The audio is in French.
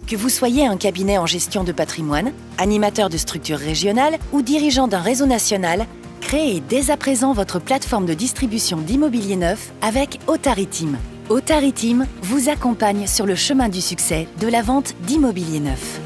Que vous soyez un cabinet en gestion de patrimoine, animateur de structures régionales ou dirigeant d'un réseau national, créez dès à présent votre plateforme de distribution d'immobilier neuf avec Otari Team. Otari Team vous accompagne sur le chemin du succès de la vente d'immobilier neuf.